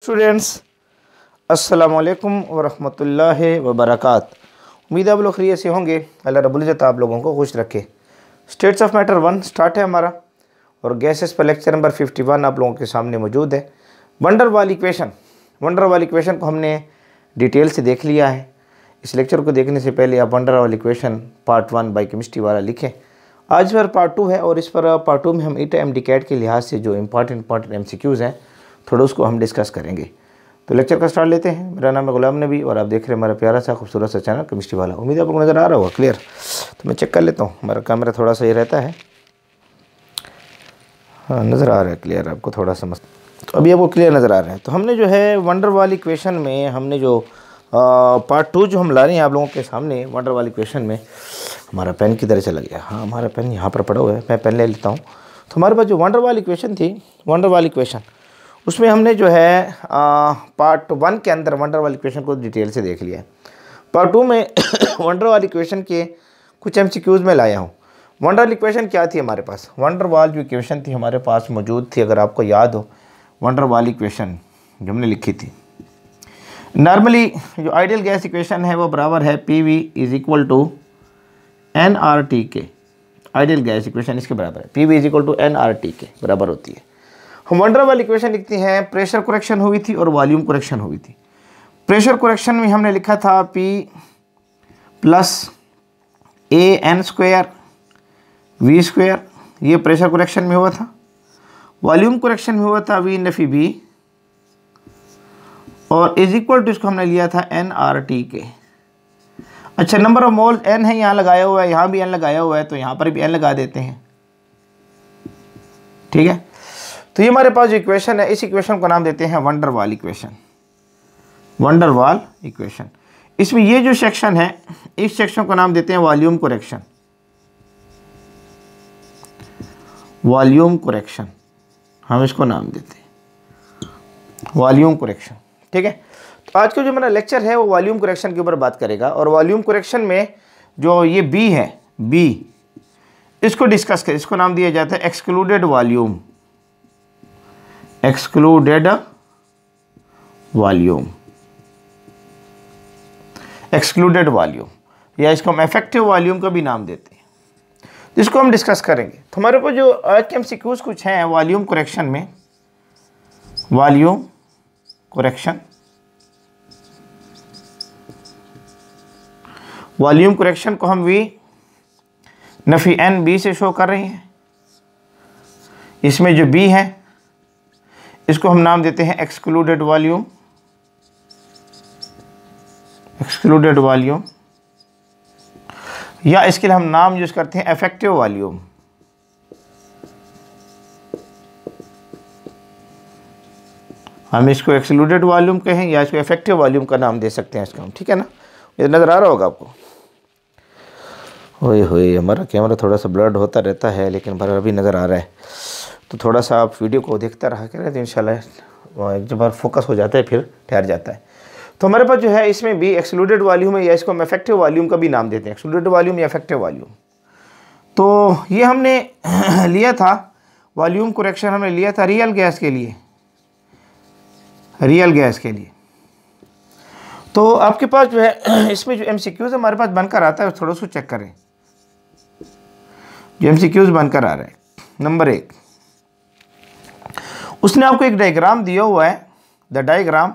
Students, अस्सलामु अलैकुम वरहमतुल्लाहि वबरकात। उम्मीद है आप लोग खैरियत से होंगे। अल्लाह रब्बुल इज़्ज़त आप लोगों को खुश रखे। स्टेट्स ऑफ मैटर 1 स्टार्ट है हमारा और गैसेस पर लेक्चर नंबर 51 आप लोगों के सामने मौजूद है। वंडर वाल इक्वेशन को हमने डिटेल से देख लिया है। इस लेक्चर को देखने से पहले आप वंडर वाल इक्वेशन पार्ट 1 बायोकेमिस्ट्री वाला लिखें। आज पर पार्ट 2 है और इस पर पार्ट 2 में हम ईटा एमडीकैट के लिहाज से जो इम्पॉर्टेंट एमसीक्यूज़ हैं थोड़ा उसको हम डिस्कस करेंगे। तो लेक्चर का स्टार्ट लेते हैं। मेरा नाम है गुलाम नबी और आप देख रहे हैं हमारा प्यारा सा खूबसूरत सा चैनल केमिस्ट्री वाला। उम्मीद है आप लोग नज़र आ रहा होगा क्लियर। तो मैं चेक कर लेता हूँ, हमारा कैमरा थोड़ा सा ये रहता है। हाँ, नज़र आ रहा है क्लियर आपको थोड़ा सा तो अभी आपको क्लियर नज़र आ रहा है। तो हमने जो है वंडर वाल इक्वेशन में हमने जो पार्ट 2 जो हम ला रहे हैं आप लोगों के सामने वंडर वाल इक्वेशन में। हमारा पेन किधर चला गया? हाँ, हमारा पेन यहाँ पर पड़ा हुआ है, मैं पेन ले लेता हूँ। तो हमारे पास जो वंडर वाल इक्वेशन थी, वंडर वाल इक्वेशन, उसमें हमने जो है पार्ट 1 के अंदर वंडर वाल इक्वेशन को डिटेल से देख लिया है। पार्ट 2 में वंडर वाल इक्वेशन के कुछ एमसीक्यूज़ में लाया हूँ। वंडर वाल इक्वेशन क्या थी हमारे पास? वंडर वाल जो इक्वेशन थी हमारे पास मौजूद थी, अगर आपको याद हो, वंडर वाल इक्वेशन जो हमने लिखी थी, नॉर्मली जो आइडियल गैस इक्वेशन है वो बराबर है PV is equal to nRT के। आइडियल गैस इक्वेशन इसके बराबर है, PV is equal to nRT के बराबर होती है। हम वंडर वाल इक्वेशन लिखते हैं, प्रेशर करेक्शन हुई थी और वॉल्यूम करेक्शन हुई थी। प्रेशर करेक्शन में हमने लिखा था P प्लस AN² V², ये प्रेशर करेक्शन में हुआ था। वॉल्यूम करेक्शन में हुआ था V∗B और इज इक्वल टू इसको हमने लिया था nRT के। अच्छा, नंबर ऑफ मोल्स n है, यहाँ लगाया हुआ है, यहाँ भी n लगाया हुआ है, तो यहाँ पर भी n लगा देते हैं। ठीक है, तो ये हमारे पास जो इक्वेशन है, इस इक्वेशन को नाम देते हैं वंडर वाल इक्वेशन। वंडर वाल इक्वेशन, इसमें ये जो सेक्शन है, इस सेक्शन को नाम देते हैं वॉल्यूम करेक्शन। वॉल्यूम करेक्शन हम इसको नाम देते हैं वॉल्यूम करेक्शन। ठीक है, तो आज का जो मेरा लेक्चर है वो वॉल्यूम करेक्शन के ऊपर बात करेगा। और वॉल्यूम करेक्शन में जो ये B है, B, इसको डिस्कस करें। इसको नाम दिया जाता है excluded volume. Excluded volume, excluded volume, या इसको हम इफेक्टिव वॉल्यूम का भी नाम देते हैं, जिसको हम डिस्कस करेंगे। तो हमारे पास जो आज के एमसीक्यूज कुछ हैं वॉल्यूम करेक्शन में, वॉल्यूम करेक्शन, वॉल्यूम करेक्शन को हम V∗N B से शो कर रहे हैं। इसमें जो B है इसको हम नाम देते हैं एक्सक्लूडेड वॉल्यूम। एक्सक्लूडेड वॉल्यूम, या इसके लिए हम नाम यूज करते हैं इफेक्टिव वॉल्यूम। हम इसको एक्सक्लूडेड वॉल्यूम कहें या इसको इफेक्टिव वॉल्यूम का नाम दे सकते हैं इसका हम। ठीक है ना, ये नज़र आ रहा होगा आपको। ओए होए, हमारा कैमरा थोड़ा सा ब्लर्ड होता रहता है, लेकिन पर अभी नज़र आ रहा है। तो थोड़ा सा आप वीडियो को देखता रहा करें तो इंशाल्लाह एक बार फोकस हो जाता है फिर ठहर जाता है। तो हमारे पास जो है इसमें भी एक्सक्लूडेड वॉल्यूम है, या इसको हम इफेक्टिव वॉल्यूम का भी नाम देते हैं, एक्सक्लूडेड वॉल्यूम या इफेक्टिव वॉल्यूम। तो ये हमने लिया था वॉल्यूम करेक्शन, हमने लिया था रियल गैस के लिए, रियल गैस के लिए। तो आपके पास जो है इसमें जो एमसीक्यूज हमारे पास बनकर आता है थोड़ा सा चेक करें। जो एमसीक्यूज बनकर आ रहा है, नंबर 1, उसने आपको एक डायग्राम दिया हुआ है। द डायग्राम,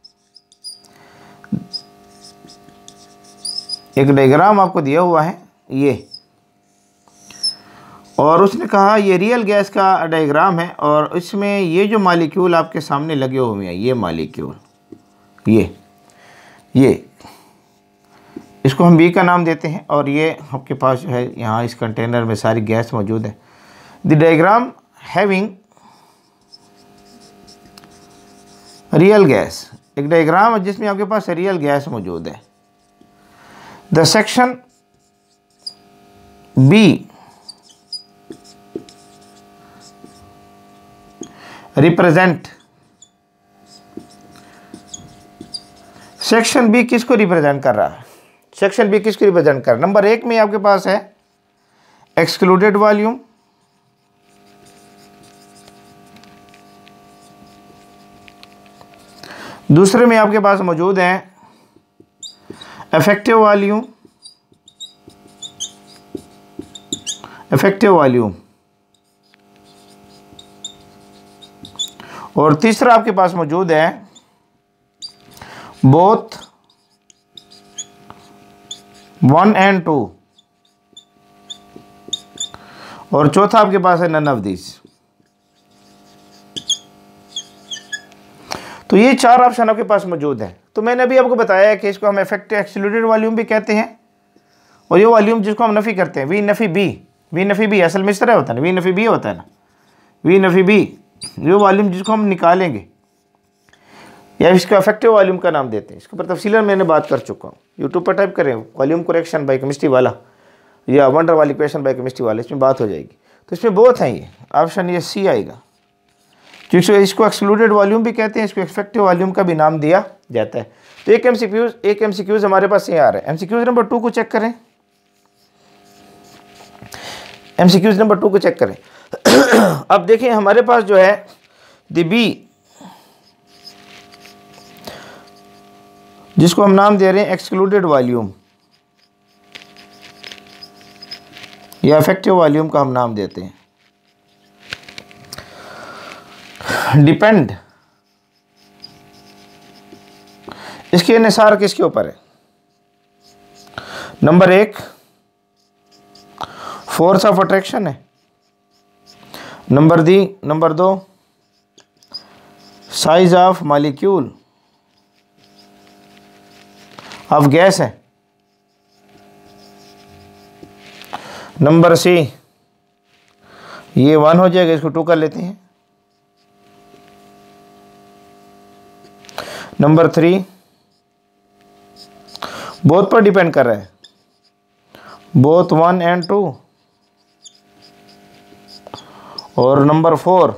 एक डायग्राम आपको दिया हुआ है ये, और उसने कहा ये रियल गैस का डायग्राम है और इसमें ये जो मॉलिक्यूल आपके सामने लगे हुए हैं, ये मॉलिक्यूल, ये इसको हम B का नाम देते हैं। और ये आपके पास जो है यहाँ इस कंटेनर में सारी गैस मौजूद है। The diagram having real gas, एक डायग्राम है जिसमें आपके पास रियल गैस मौजूद है। The section B represent, section B किसको रिप्रेजेंट कर रहा है? सेक्शन B किसको रिप्रेजेंट कर रहा है? नंबर 1 में आपके पास है एक्सक्लूडेड वॉल्यूम, दूसरे में आपके पास मौजूद है इफेक्टिव वॉल्यूम, और तीसरा आपके पास मौजूद है बोथ 1 and 2, और चौथा आपके पास है नन ऑफ दिस। तो ये 4 ऑप्शन आपके पास मौजूद हैं। तो मैंने अभी आपको बताया है कि इसको हम इफेक्टिव एक्सक्लूडेड वॉल्यूम भी कहते हैं, और ये वॉल्यूम जिसको हम नफ़ी करते हैं, वी नफ़ी बी, असल में इस तरह होता है ना, वी नफ़ी बी होता है ना, वी नफ़ी बी, ये वॉल्यूम जिसको हम निकालेंगे या इसका इफेक्टिव वॉल्यूम का नाम देते हैं। इसके ऊपर तफसीलन मैंने बात कर चुका हूँ, यूट्यूब पर टाइप करें वॉल्यूम करेक्शन बाय केमिस्ट्री वाला या वंडर वाली इक्वेशन बाय केमिस्ट्री वाला, इसमें बात हो जाएगी। तो इसमें बहुत हैं, ये ऑप्शन ये सी आएगा, क्योंकि इसको एक्सक्लूडेड वॉल्यूम भी कहते हैं, इसको इफेक्टिव वॉल्यूम का भी नाम दिया जाता है। तो एक एमसीक्यूज हमारे पास ये आ रहा है। एमसीक्यूज नंबर 2 को चेक करें, एमसीक्यूज नंबर 2 को चेक करें। अब देखें हमारे पास जो है द बी, जिसको हम नाम दे रहे हैं एक्सक्लूडेड वॉल्यूम या इफेक्टिव वॉल्यूम का हम नाम देते हैं, डिपेंड, इसके इन्हिसार किसके ऊपर है? नंबर 1 फोर्स ऑफ अट्रैक्शन है, number 2 size of molecule of gas है, नंबर सी ये 1 हो जाएगा, इसको 2 कर लेते हैं, नंबर 3 बोथ पर डिपेंड कर रहा है, बोथ 1 and 2, और नंबर 4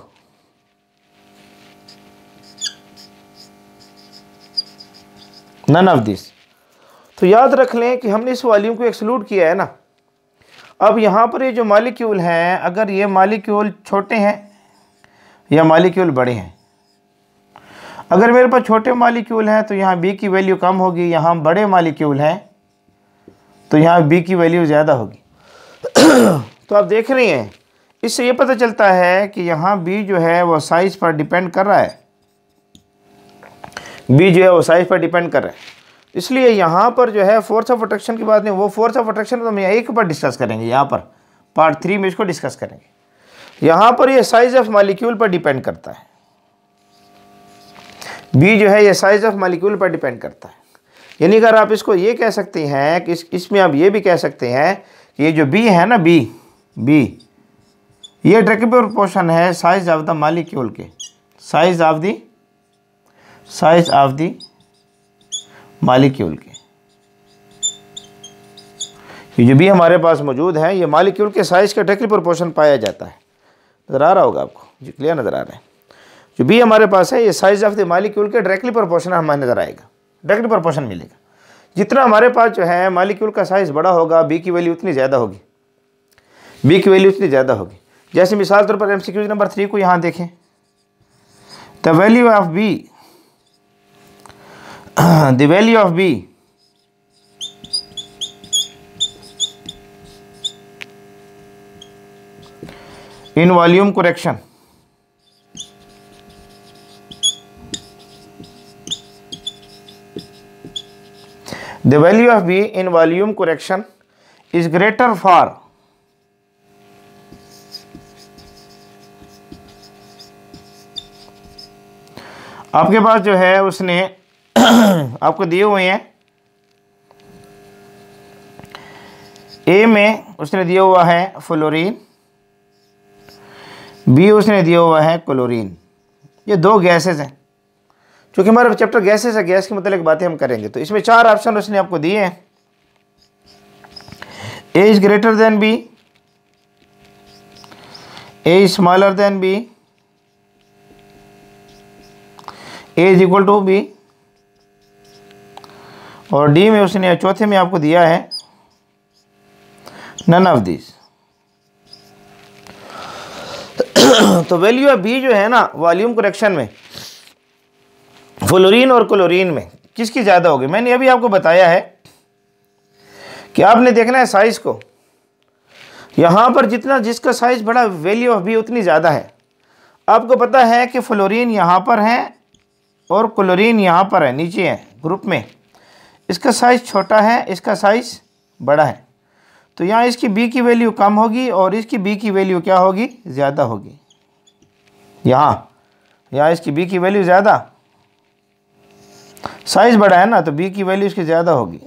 नन ऑफ दिस। तो याद रख लें कि हमने इस वॉल्यूम को एक्सक्लूड किया है ना। अब यहाँ पर ये जो मॉलिक्यूल हैं, अगर ये मॉलिक्यूल छोटे हैं या मॉलिक्यूल बड़े हैं, अगर मेरे पास छोटे मॉलिक्यूल हैं तो यहाँ बी की वैल्यू कम होगी, यहाँ बड़े मॉलिक्यूल हैं तो यहाँ बी की वैल्यू ज़्यादा होगी। तो आप देख रहे हैं, इससे ये पता चलता है कि यहाँ बी जो है वो साइज पर डिपेंड कर रहा है, बी जो है वो साइज पर डिपेंड कर रहा है। इसलिए यहाँ पर जो है फोर्स ऑफ अट्रैक्शन की बात नहीं, वो फोर्स ऑफ अट्रैक्शन तो हम यहीं के ऊपर डिस्कस करेंगे, यहाँ पर पार्ट 3 में इसको डिस्कस करेंगे। यहाँ पर ये साइज ऑफ मॉलिक्यूल पर डिपेंड करता है, बी जो है ये साइज ऑफ मॉलिक्यूल पर डिपेंड करता है। यानी अगर आप इसको ये कह सकते हैं कि इसमें आप ये भी कह सकते हैं कि ये जो बी है ना, बी ये डायरेक्टली प्रोपोर्शन है साइज ऑफ द मॉलिक्यूल के, साइज ऑफ द मॉलिक्यूल के। ये जो भी हमारे पास मौजूद है ये मॉलिक्यूल के साइज का डायरेक्टली प्रोपोर्शन पाया जाता है। नज़र आ रहा होगा आपको जी, क्लियर नज़र आ रहा है। जो भी हमारे पास है ये साइज ऑफ द मॉलिक्यूल के डायरेक्टली प्रोपोर्शन हमें नज़र आएगा, डायरेक्टली प्रोपोर्शन मिलेगा। जितना हमारे पास जो है मॉलिक्यूल का साइज़ बड़ा होगा, बी की वैल्यू उतनी ज़्यादा होगी, बी की वैल्यू उतनी ज़्यादा होगी। जैसे मिसाल तौर पर एमसीक्यू नंबर 3 को यहाँ देखें, the value of B in volume correction the value of B in volume correction is greater for आपके पास जो है उसने आपको दिए हुए हैं, ए में उसने दिया हुआ है फ्लोरीन, बी उसने दिया हुआ है क्लोरीन। ये 2 गैसेस हैं, क्योंकि हमारा चैप्टर गैसेस है, गैस के मतलब बातें हम करेंगे। तो इसमें 4 ऑप्शन उसने आपको दिए हैं, A is greater than B, A is smaller than B, A is equal to B, और डी में उसने चौथे में आपको दिया है नन ऑफ दिस। तो वैल्यू ऑफ बी जो है ना वॉल्यूम करेक्शन में, फ्लोरीन और क्लोरीन में किसकी ज़्यादा होगी? मैंने अभी आपको बताया है कि आपने देखना है साइज़ को। यहाँ पर जितना जिसका साइज़ बड़ा, वैल्यू ऑफ बी उतनी ज़्यादा है। आपको पता है कि फ्लोरीन यहाँ पर है और क्लोरीन यहाँ पर है, नीचे है ग्रुप में। इसका साइज़ छोटा है, इसका साइज़ बड़ा है, तो यहाँ इसकी बी की वैल्यू कम होगी और इसकी बी की वैल्यू क्या होगी? ज़्यादा होगी। यहाँ इसकी बी की वैल्यू ज़्यादा, साइज़ बड़ा है ना, तो बी की वैल्यू इसकी ज़्यादा होगी।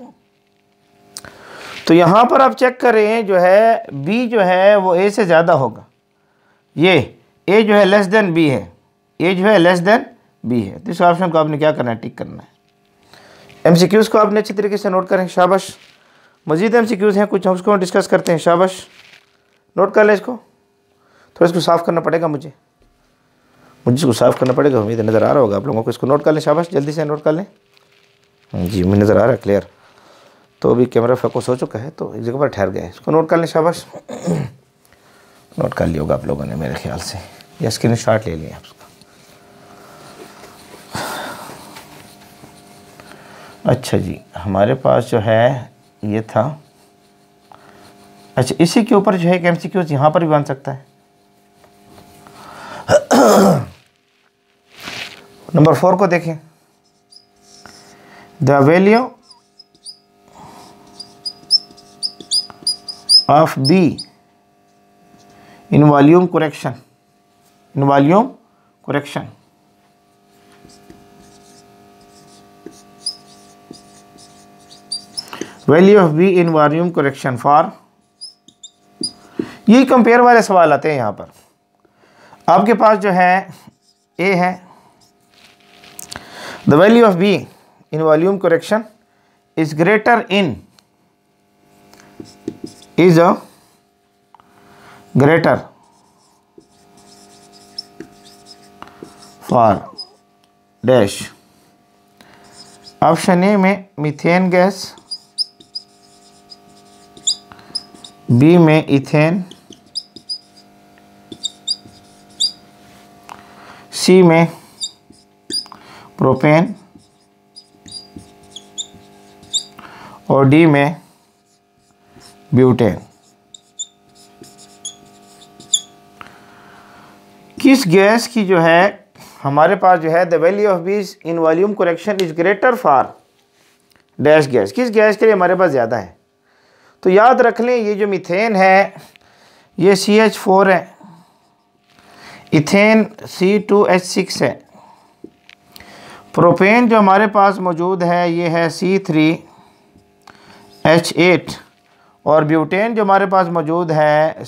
तो यहाँ पर आप चेक करें, जो है बी जो है वो ए से ज़्यादा होगा। ये ए जो है लेस देन बी है, ए जो है लेस देन बी है। तो इस ऑप्शन को आपने क्या करना है? टिक करना है। एमसीक्यूज़ को आपने अच्छी तरीके से नोट करें, शाबाश। मज़ीद एमसीक्यूज़ हैं कुछ, हम उसको डिस्कस करते हैं, शाबाश। नोट कर लें इसको, थोड़ा इसको साफ़ करना पड़ेगा मुझे इसको साफ़ करना पड़ेगा। उम्मीद नज़र आ रहा होगा आप लोगों को। इसको नोट कर लें, शाबाश, जल्दी से नोट कर लें। जी मुझे नज़र आ रहा है क्लियर। तो अभी कैमरा फोकस हो चुका है, तो एक जगह पर ठहर गया है। इसको नोट कर लें, शाबाश। नोट कर लिया होगा आप लोगों ने मेरे ख्याल से, या स्क्रीन शॉट ले लिया उसका। अच्छा जी, हमारे पास जो है ये था। अच्छा, इसी के ऊपर जो है एक एमसीक्यूज़ यहाँ पर भी बन सकता है। नंबर 4 को देखें। The value of B in volume correction, in volume correction. Value of B in volume correction for, यही कंपेयर वाले सवाल आते हैं। यहाँ पर आपके पास जो है ए है, the value of B in volume correction is greater in, is a greater for dash. Option A में मीथेन गैस, बी में इथेन, सी में प्रोपेन और डी में ब्यूटेन। किस गैस की जो है हमारे पास जो है the value of B in volume correction is greater for dash gas, किस गैस के लिए हमारे पास ज़्यादा है? तो याद रख लें, ये जो मीथेन है ये CH4 है, इथेन C2H6 है, प्रोपेन जो हमारे पास मौजूद है ये है C3H8 और ब्यूटेन जो हमारे पास मौजूद है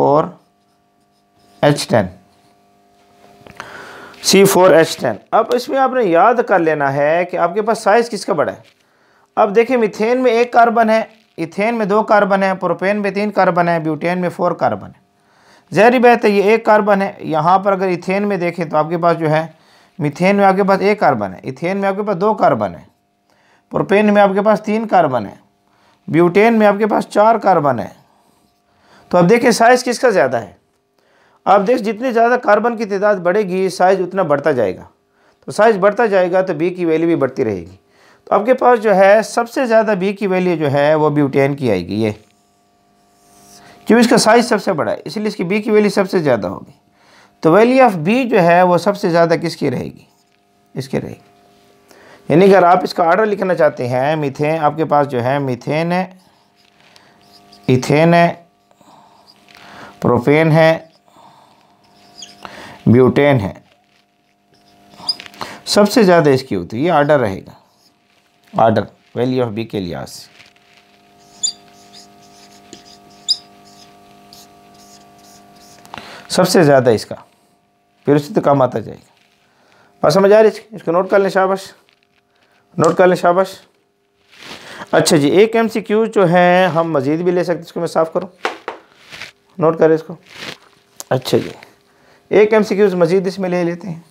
C4H10। अब इसमें आपने याद कर लेना है कि आपके पास साइज़ किसका बड़ा है। अब देखिए, मीथेन में 1 कार्बन है, इथेन में 2 कार्बन है, प्रोपेन में 3 कार्बन है, ब्यूटेन में 4 कार्बन है। ज़ाहिर बात है ये 1 कार्बन है। यहाँ पर अगर इथेन में देखें तो आपके पास जो है, मीथेन में आपके पास 1 कार्बन है, इथेन में आपके पास 2 कार्बन है, प्रोपेन में आपके पास 3 कार्बन है, ब्यूटेन में आपके पास 4 कार्बन है। तो अब देखिए साइज़ किसका ज़्यादा है। आप देख, जितनी ज़्यादा कार्बन की तादाद बढ़ेगी साइज़ उतना बढ़ता जाएगा, तो साइज़ बढ़ता जाएगा तो बी की वैल्यू भी बढ़ती रहेगी। तो आपके पास जो है सबसे ज़्यादा बी की वैल्यू जो है वो ब्यूटेन की आएगी, ये क्योंकि इसका साइज़ सबसे बड़ा है, इसलिए इसकी बी की वैल्यू सबसे ज़्यादा होगी। तो वैल्यू ऑफ बी जो है वो सबसे ज़्यादा किसकी रहेगी? इसकी रहेगी। यानी अगर आप इसका ऑर्डर लिखना चाहते हैं, मीथेन आपके पास जो है मीथेन है, इथेन है, प्रोपेन है, ब्यूटेन है, सबसे ज़्यादा इसकी होती है, ये ऑर्डर रहेगा, ऑर्डर वैल्यू ऑफ बी के लिहाज से। सबसे ज़्यादा इसका, फिर उससे तो कम आता जाएगा। बात समझ आ रही है? इसको नोट कर लें, शाबाश, नोट कर लें, शाबाश। अच्छा जी, एक MCQ जो है हम मज़ीद भी ले सकते हैं, इसको मैं साफ़ करूँ, नोट करें इसको। अच्छा जी, एक MCQ मज़ीद इसमें ले लेते हैं।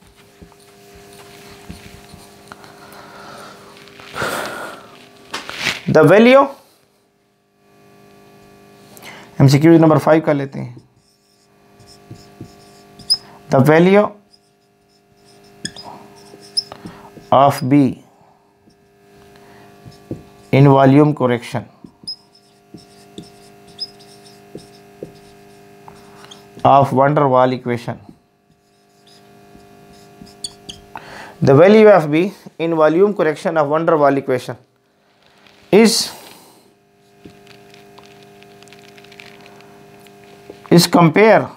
द वैल्यू, MCQ नंबर 5 का लेते हैं। The value of B in volume correction of van der Waal equation. The value of B in volume correction of van der Waal equation is compare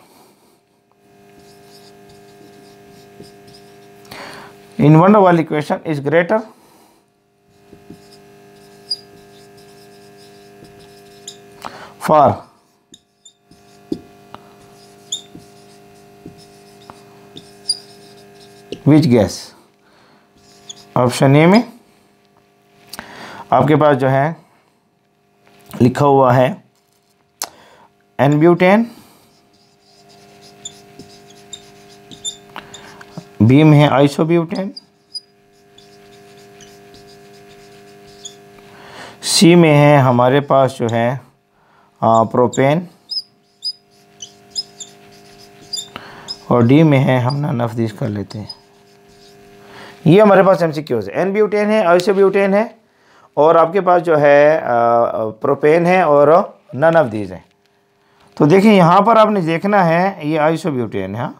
in van der Waal equation is greater for which gas. Option A में आपके पास जो है लिखा हुआ है N butane, B में है isobutane, सी में है हमारे पास जो है प्रोपेन, और डी में है हम ना नफदीस कर लेते हैं। ये हमारे पास एमसीक्यूज है। एन ब्यूटेन है, आइसोब्यूटेन है, और आपके पास जो है प्रोपेन है और नन ऑफ दीज है। तो देखिए यहाँ पर आपने देखना है ये आइसोब्यूटेन है।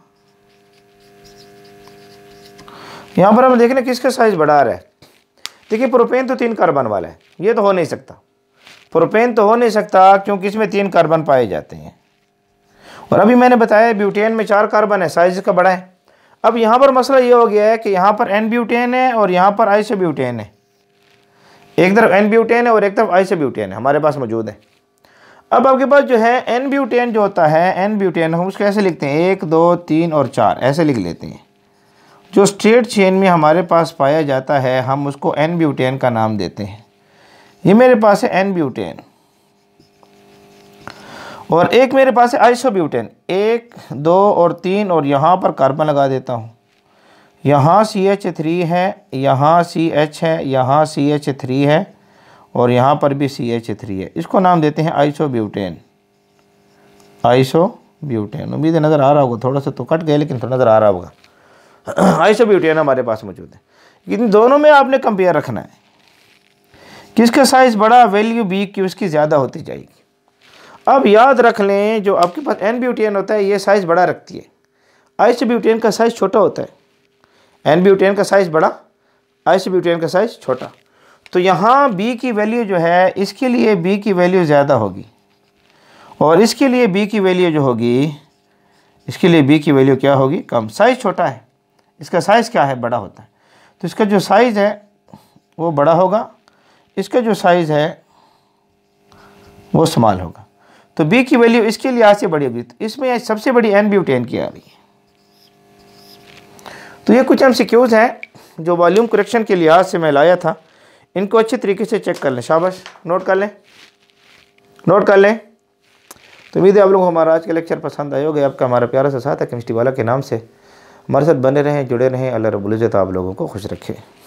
यहाँ पर हमें देखना किसका साइज बढ़ा आ रहा है। देखिए प्रोपेन तो 3 कार्बन वाला है, ये तो हो नहीं सकता। प्रोपेन तो हो नहीं सकता क्योंकि इसमें 3 कार्बन पाए जाते हैं, और अभी मैंने बताया ब्यूटेन में 4 कार्बन है, साइज इसका बड़ा है। अब यहाँ पर मसला ये हो गया है कि यहाँ पर एन ब्यूटेन है और यहाँ पर आइसोब्यूटेन है। एक तरफ एन ब्यूटेन है और एक तरफ आइसोब्यूटेन है हमारे पास मौजूद है। अब आपके पास जो है एन ब्यूटेन जो होता है, एन ब्यूटेन हम उसको ऐसे लिखते हैं 1 2 3 और 4 ऐसे लिख लेते हैं। जो स्ट्रेट चेन में हमारे पास पाया जाता है हम उसको एन ब्यूटेन का नाम देते हैं। ये मेरे पास है एन ब्यूटेन, और एक मेरे पास है आइसोब्यूटेन 1 2 और 3, और यहाँ पर कार्बन लगा देता हूँ। यहाँ CH3 है, यहाँ CH है, यहाँ CH3 है, और यहाँ पर भी CH3 है। इसको नाम देते हैं आइसोब्यूटेन। आइसोब्यूटेन उम्मीद है नज़र आ रहा होगा, थोड़ा सा तो कट गया लेकिन थोड़ा नज़र आ रहा होगा। आइसोब्यूटेन हमारे पास मौजूद है। इन दोनों में आपने कंपेयर रखना है, किसका साइज़ बड़ा, वैल्यू बी की उसकी ज़्यादा होती जाएगी। अब याद रख लें जो आपके पास एन ब्यूटेन होता है ये साइज़ बड़ा रखती है, आइसोब्यूटेन का साइज़ छोटा होता है। एन ब्यूटेन का साइज़ बड़ा, आइसोब्यूटेन का साइज़ छोटा। तो यहाँ बी की वैल्यू जो है इसके लिए बी की वैल्यू ज़्यादा होगी, और इसके लिए बी की वैल्यू जो होगी, इसके लिए बी की वैल्यू क्या होगी, कम। साइज़ छोटा है, इसका साइज़ क्या है, बड़ा होता है। तो इसका जो साइज़ है वो बड़ा होगा, इसका जो साइज़ है वो स्मॉल होगा। तो बी की वैल्यू इसके लिए आज से बड़ी होगी। तो इसमें सबसे बड़ी एन ब्यूटेन की आ रही है। तो ये कुछ एमसीक्यूज हैं जो वॉल्यूम करेक्शन के लिहाज से मैं लाया था। इनको अच्छे तरीके से चेक कर लें, शाबाश, नोट कर लें, नोट कर लें। तो उम्मीद है आप लोगों को हमारा आज का लेक्चर पसंद आया होगा। आपका हमारा प्यारा सा साथ है केमिस्ट्री वाला के नाम से। हमारे साथ बने रहें, जुड़े रहें। अल्लाह रब्बुल इज़्ज़त आप लोगों को खुश रखे।